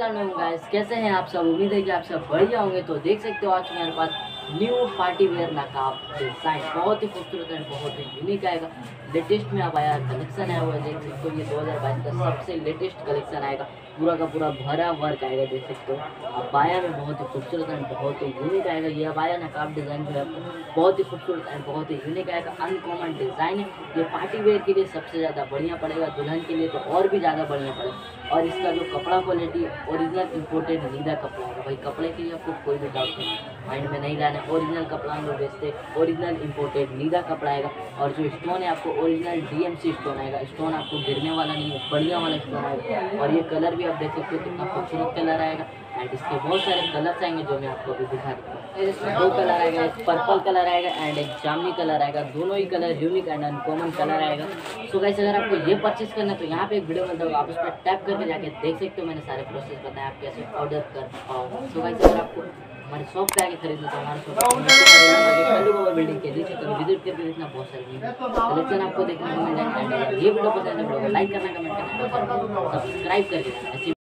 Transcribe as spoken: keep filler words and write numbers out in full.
अस्सलाम गाइस, कैसे हैं आप सब। उम्मीद है कि आप सब बढ़िया होंगे। तो देख सकते हो आज मेरे पास न्यू पार्टी वेयर नकाब डिजाइन बहुत ही खूबसूरत है, बहुत ही यूनिक आएगा। लेटेस्ट में अब आया कलेक्शन है, वो देख सकते हो। ये दो हज़ार बाईस का सबसे लेटेस्ट कलेक्शन आएगा, पूरा का पूरा भरा वर्क आएगा। देख सकते हो अब बाया में बहुत ही खूबसूरत है, बहुत ही यूनिक आएगा। ये अब आया नकाब डिज़ाइन जो है बहुत ही खूबसूरत एंड बहुत ही यूनिक आएगा। अनकॉमन डिज़ाइन है। ये पार्टी वेयर के लिए सबसे ज़्यादा बढ़िया पड़ेगा, दुल्हन के लिए तो और भी ज़्यादा बढ़िया पड़ेगा। और इसका जो कपड़ा क्वालिटी ओरिजिनल इंपोर्टेड नीला कपड़ा है भाई। कपड़े के लिए आपको कोई भी डाउट नहीं माइंड में नहीं लाना। ओरिजिनल कपड़ा हम लोग बेचते, ओरिजिनल इंपोर्टेड नीला कपड़ा आएगा। और जो स्टोन है आपको ओरिजिनल डीएमसी स्टोन आएगा। स्टोन आपको गिरने वाला नहीं है, बढ़िया वाला स्टोन आएगा। और ये कलर भी आप देख सकते हो कितना खूबसूरत कलर आएगा। एंड इसके बहुत सारे कलर्स आएंगे जो मैं आपको अभी दिखा देता हूँ। इसमें दो कलर आएगा, एक पर्पल कलर आएगा एंड एक जामनी कलर आएगा। दोनों ही colour unique and uncommon colour आएगा। सो गाइस, अगर आपको ये परचेस करना है तो यहाँ पे एक वीडियो मिलता होगा, आप उस पर टैप करके जाके देख सकते हो। मैंने सारे प्रोसेस बताया आप कैसे ऑर्डर कर पाओ। सो गाइस, अगर आपको हमारे शॉप पे आके खरीदना तो हमारे शॉप बिल्डिंग के नीचे कभी विजिट करके देखना, बहुत सारे कलेक्शन आपको देखने को मिल जाएगा। ये वीडियो पसंद है, वीडियो को लाइक करना, कमेंट करना, सब्सक्राइब करके